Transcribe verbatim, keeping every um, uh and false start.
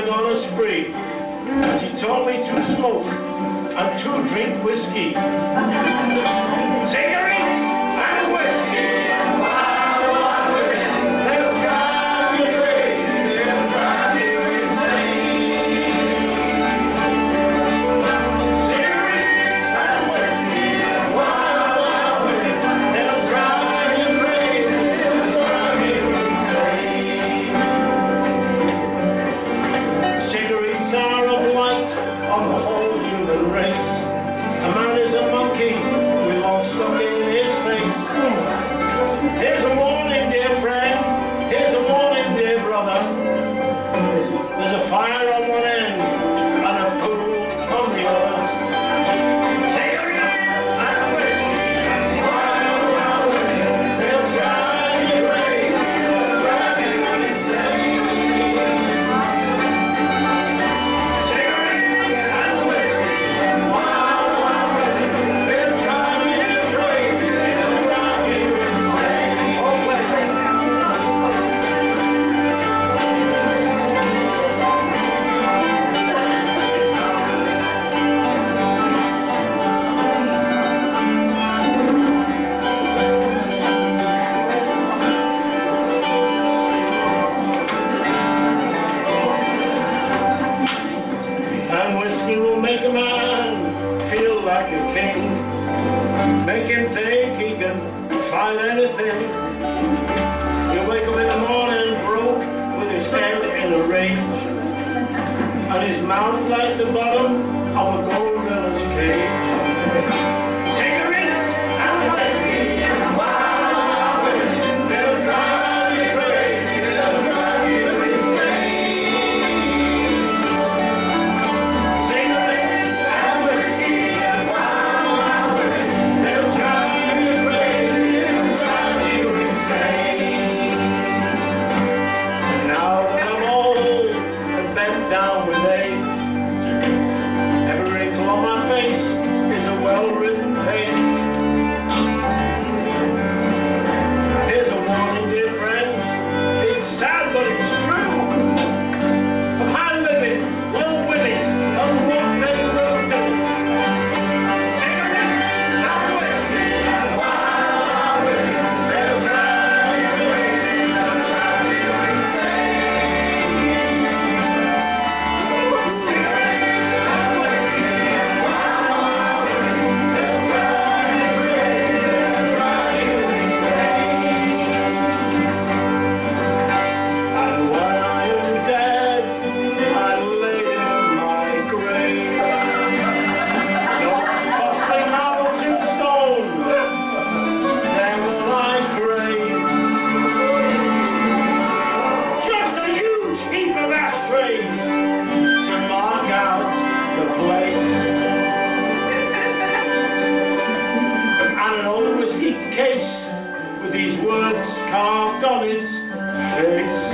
went on a spree. She taught me to smoke and to drink whiskey. Cigarettes and whiskey. Wow, wow, they'll drive you crazy, they'll drive you insane. Cigarettes and whiskey. Wow, wow, they'll drive you crazy, they'll drive you insane. Cigarettes are a blight on the whole human race. A man is a monkey with one stuck in his face. Here's a warning, dear friend. Here's a warning, dear brother. There's a fire on one end and a fool on the other. Cigarettes and whiskey. They'll drive you crazy. They'll drive you insane. Cigarettes and whiskey. They'll drive you crazy. They'll drive you insane. Oh, wait. And whiskey will make a man feel like a king, make him think he can find anything. He'll wake up in the morning broke with his head in a rage and his mouth like the bottom of a gorilla's cage. Cigarettes and whiskey, wow, they'll drive you crazy, they'll drive you insane. Cigarettes and whiskey, wow, they'll drive you crazy, they'll drive you insane. Now that I'm old and bent down with age, every wrinkle on my face is a well-written page. Here's a warning, dear friends. It's sad, but it's true. Of high living, low winning, and what they will do. Cigarettes and whiskey, wow, they'll drive you crazy, they'll drive you insane. Cigarettes and whiskey, wow, they'll drive you crazy, they'll drive you insane. And when I am dead, I lay in my grave. No costly marble tombstone, there will I crave. Just a huge heap of ashtrays to mark out the place. And an old whiskey case with these words carved on its face.